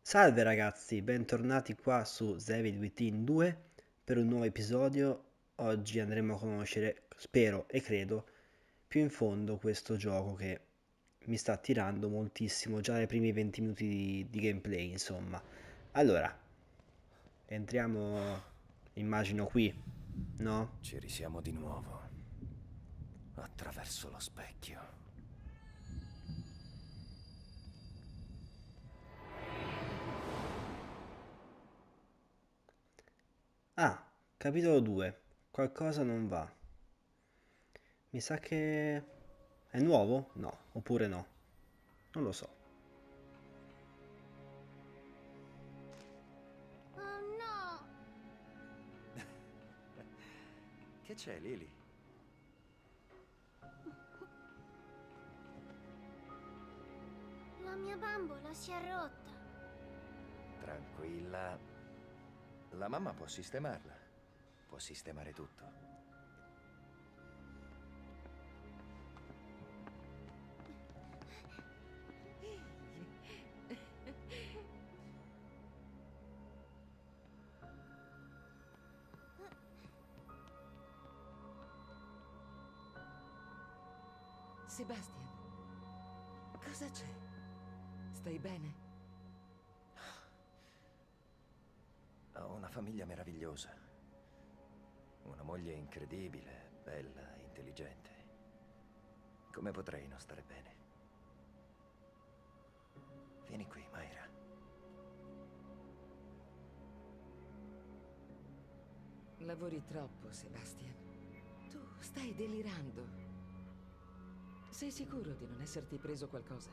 Salve ragazzi, bentornati qua su David Within 2 per un nuovo episodio. Oggi andremo a conoscere, spero e credo, più in fondo questo gioco che mi sta attirando moltissimo già nei primi 20 minuti di gameplay, insomma. Allora, entriamo, immagino qui, no? Ci risiamo di nuovo, attraverso lo specchio. Ah, capitolo 2, qualcosa non va. Mi sa che è nuovo? No, oppure no, non lo so. Oh no! Che c'è, Lily? La mia bambola si è rotta. Tranquilla. La mamma può sistemarla. Può sistemare tutto. Sebastian, cosa c'è? Stai bene? Ho una famiglia meravigliosa. Una moglie incredibile, bella, intelligente. Come potrei non stare bene? Vieni qui, Mayra. Lavori troppo, Sebastian. Tu stai delirando. Sei sicuro di non esserti preso qualcosa?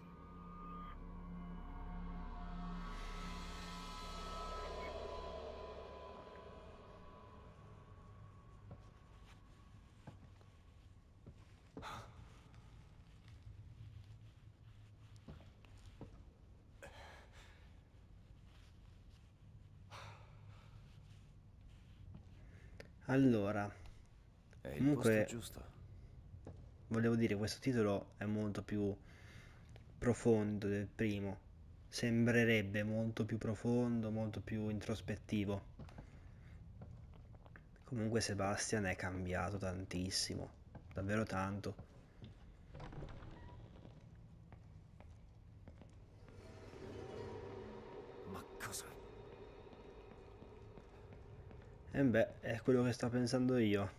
Allora, È il posto comunque giusto. volevo dire, questo titolo è molto più profondo del primo. Sembrerebbe molto più profondo, molto più introspettivo. Comunque Sebastian è cambiato tantissimo, davvero tanto. Ma cosa? E beh, è quello che sto pensando io.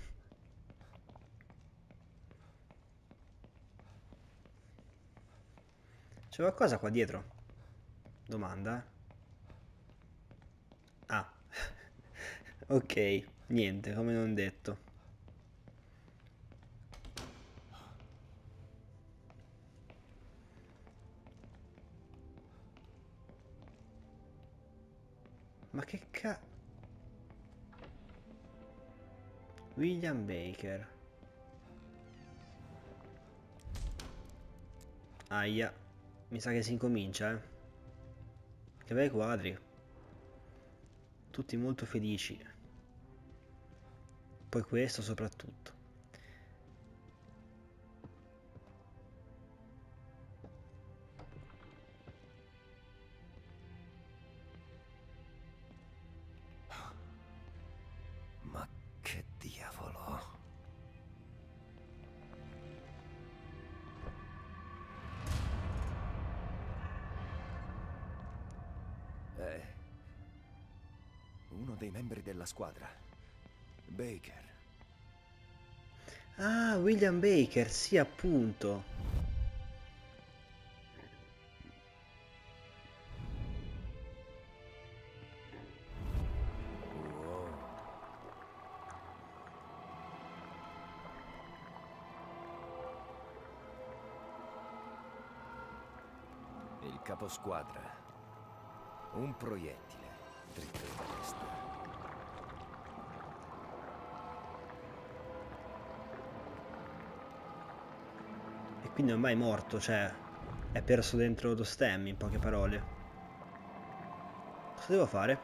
C'è qualcosa qua dietro? Domanda? Ah, ok, niente, come non detto. Ma che ca... William Baker. Aia, mi sa che si incomincia, eh. Che bei quadri, tutti molto felici. Poi questo soprattutto. Ma che diavolo? È uno dei membri della squadra. Baker. Ah, William Baker, sì, appunto. Wow. Il caposquadra. Un proiettile dritto in testa. E quindi ormai è morto, cioè, è perso dentro lo stem, in poche parole. Cosa devo fare?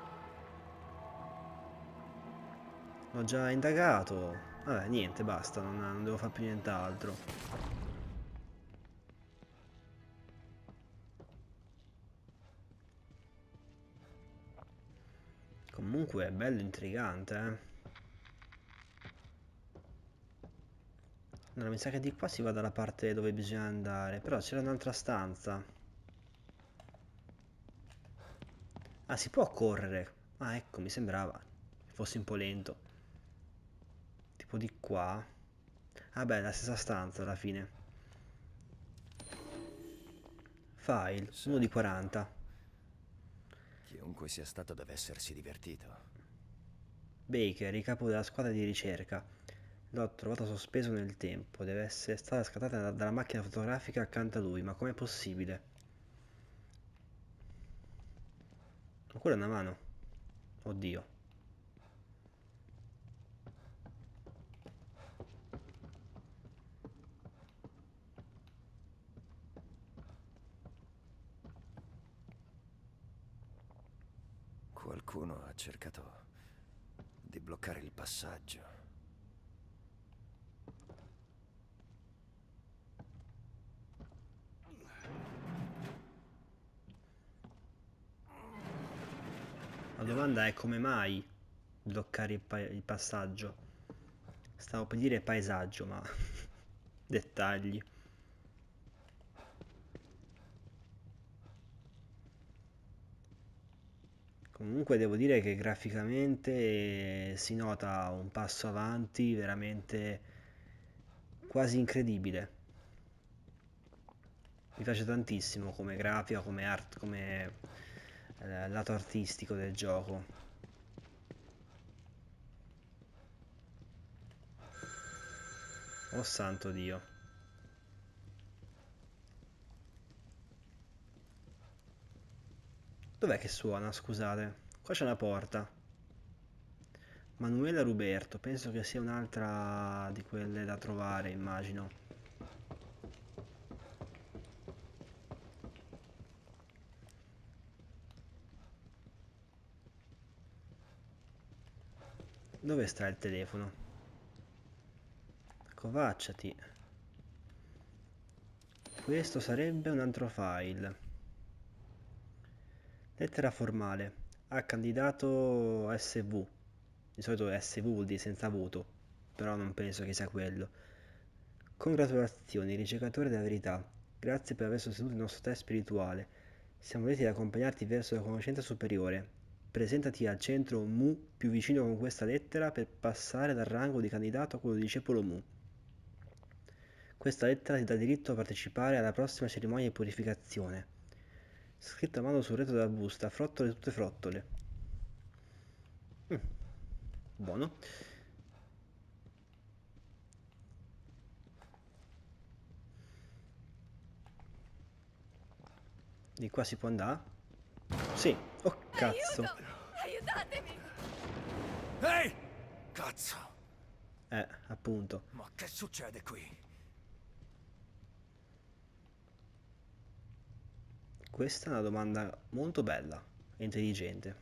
L'ho già indagato. Vabbè, niente, basta, non devo fare più nient'altro. Comunque è bello intrigante, eh. Allora, mi sa che di qua si va dalla parte dove bisogna andare. Però c'era un'altra stanza. Ah, si può correre. Ah, ecco, mi sembrava fossi un po' lento. Tipo di qua. Ah beh, la stessa stanza alla fine. File, uno di Santo. 40. Chiunque sia stato deve essersi divertito. Baker, il capo della squadra di ricerca. L'ho trovato sospeso nel tempo. Deve essere stata scattata dalla macchina fotografica accanto a lui. Ma com'è possibile? Ma quella è una mano. Oddio. Qualcuno ha cercato di bloccare il passaggio. La domanda è come mai bloccare il passaggio. Stavo per dire paesaggio, ma dettagli. Comunque devo dire che graficamente si nota un passo avanti veramente quasi incredibile. Mi piace tantissimo come grafica, come art, come lato artistico del gioco. Oh santo Dio. Dov'è che suona? Scusate. Qua c'è una porta. Manuela Ruberto, penso che sia un'altra di quelle da trovare, immagino. Dove sta il telefono? Covacciati. Questo sarebbe un altro file. Lettera formale. A candidato SV. Di solito SV vuol dire senza voto, però non penso che sia quello. Congratulazioni, ricercatore della verità. Grazie per aver sostenuto il nostro test spirituale. Siamo lieti di accompagnarti verso la conoscenza superiore. Presentati al centro Mu più vicino con questa lettera per passare dal rango di candidato a quello di discepolo Mu. Questa lettera ti dà diritto a partecipare alla prossima cerimonia di purificazione. Scritto a mano sul retro della busta, frottole tutte frottole. Buono. Di qua si può andare? Sì. Oh cazzo. Aiutatemi! Ehi! Cazzo! Appunto. Ma che succede qui? Questa è una domanda molto bella e intelligente.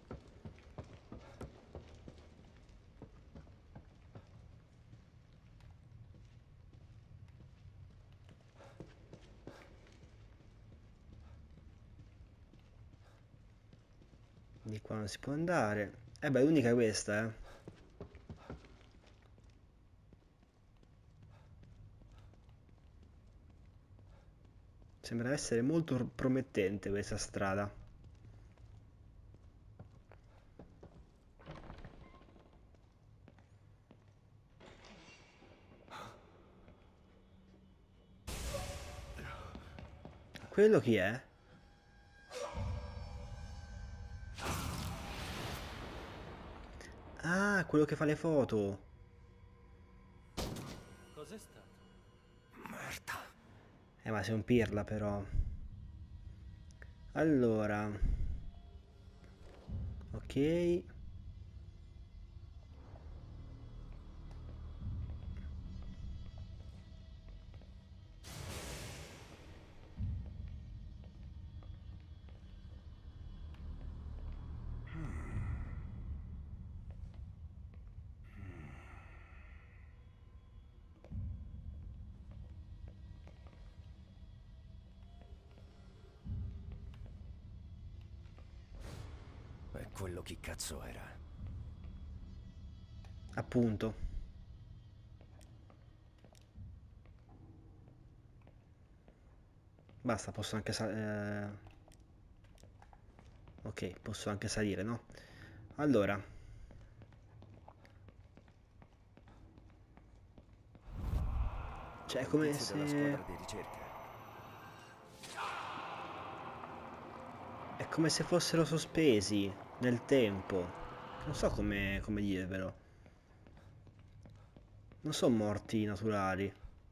Di qua non si può andare. Beh, l'unica è questa, eh. Sembra essere molto promettente questa strada. Quello chi è? Ah, quello che fa le foto. Cos'è stato? Merda. Ma sei un pirla però. Allora. Ok. E quello chi cazzo era. Appunto. Basta, posso anche ok, posso anche salire, no? Allora, cioè è come Tizio della squadra se... di ricerca. È come se fossero sospesi nel tempo. Non so come dirvelo. Non sono morti naturali.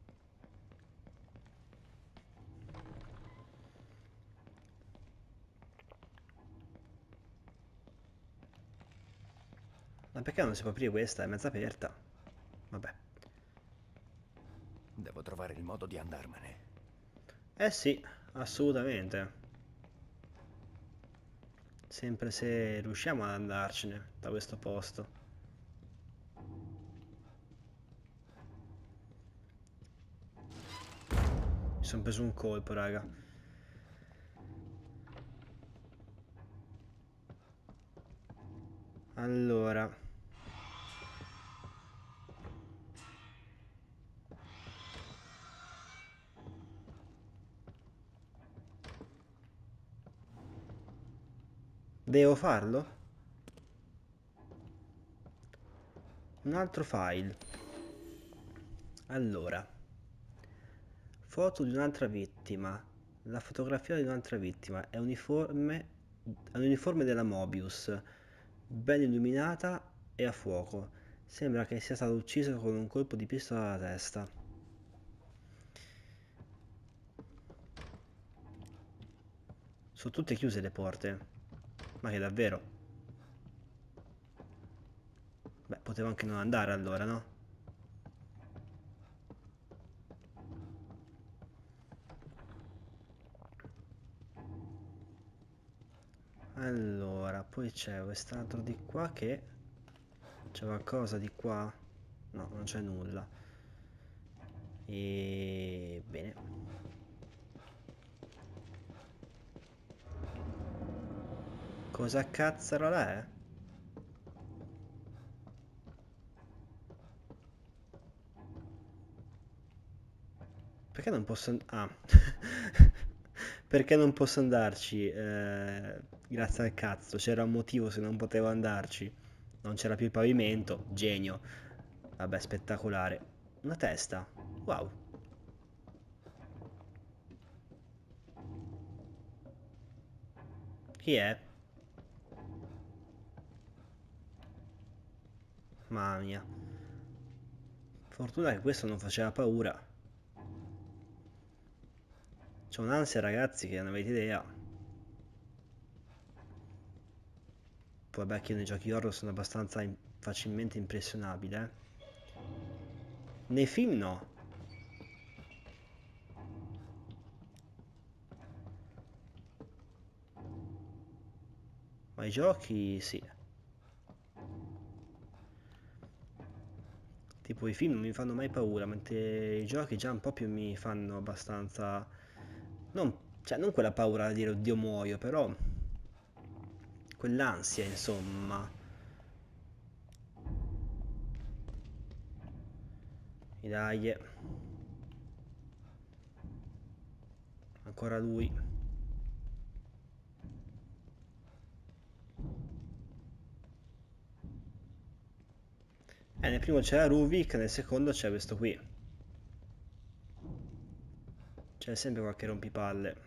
Ma perché non si può aprire questa? È mezza aperta. Vabbè. Devo trovare il modo di andarmene. Eh sì, assolutamente. Sempre se riusciamo ad andarcene da questo posto. Mi sono preso un colpo, raga. Allora. Devo farlo? Un altro file. Allora. Foto di un'altra vittima. La fotografia di un'altra vittima è uniforme della Mobius, ben illuminata e a fuoco. Sembra che sia stato ucciso con un colpo di pistola alla testa. Sono tutte chiuse le porte. Ma che davvero? Beh, potevo anche non andare allora, no? Allora, poi c'è quest'altro di qua che... C'è qualcosa di qua? No, non c'è nulla. E... bene. Cosa cazzarola è? Perché non posso... Ah. Perché non posso andarci? Grazie al cazzo, c'era un motivo se non potevo andarci. Non c'era più il pavimento, genio. Vabbè, spettacolare. Una testa. Wow. Chi è? Mamma mia. Fortuna che questo non faceva paura. C'ho un'ansia, ragazzi, che non avete idea. Poi vabbè che io nei giochi horror sono abbastanza facilmente impressionabile, eh. Nei film no. Ma i giochi sì. Tipo i film non mi fanno mai paura, mentre i giochi già un po' più mi fanno abbastanza... Non, cioè, non quella paura da dire oddio muoio, però... Quell'ansia, insomma. E dai. Ancora lui. Nel primo c'era Ruvik, nel secondo c'è questo qui. C'è sempre qualche rompipalle.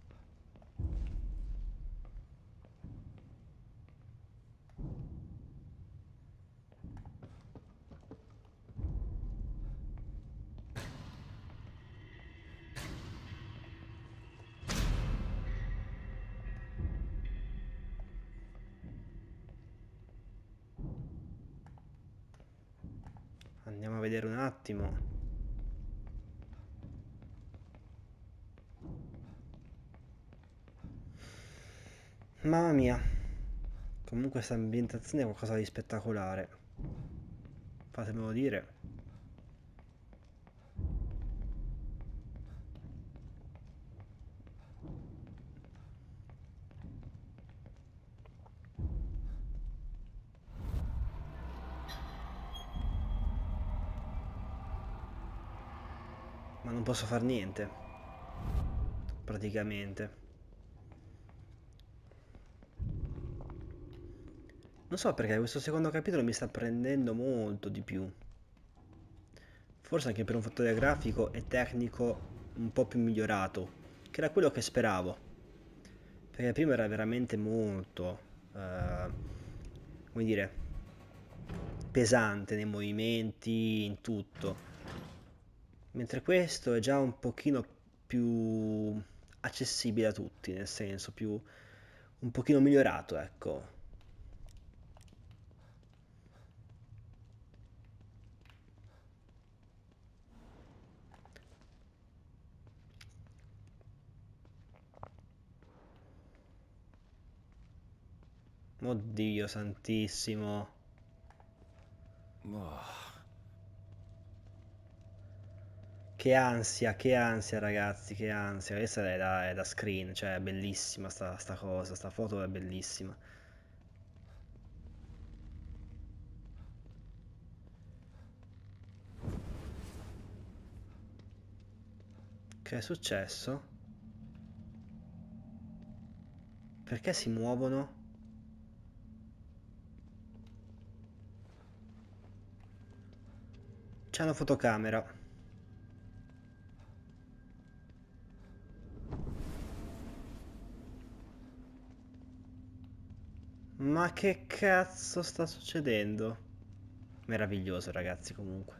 Andiamo a vedere un attimo. Mamma mia. Comunque questa ambientazione è qualcosa di spettacolare. Fatemelo dire. ma non posso far niente, praticamente. Non so perché questo secondo capitolo mi sta prendendo molto di più. Forse anche per un fattore grafico e tecnico un po' più migliorato, che era quello che speravo. Perché prima era veramente molto, come dire, pesante nei movimenti, in tutto. Mentre questo è già un pochino più accessibile a tutti, nel senso più un pochino migliorato, ecco. Oddio santissimo. Oh, Che ansia ragazzi, che ansia. Questa è da screen, cioè è bellissima sta cosa, sta foto è bellissima. Che è successo? Perché si muovono? C'è una fotocamera. Ma che cazzo sta succedendo? Meraviglioso ragazzi comunque.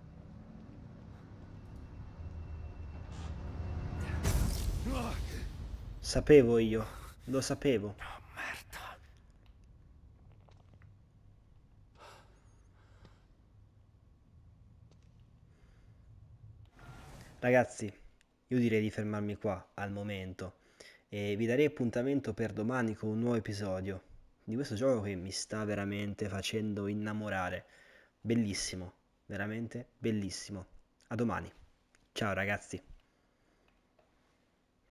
Sapevo io, lo sapevo. merda. Ragazzi, io direi di fermarmi qua al momento e vi darei appuntamento per domani con un nuovo episodio di questo gioco che mi sta veramente facendo innamorare. Bellissimo, veramente bellissimo. A domani. Ciao ragazzi.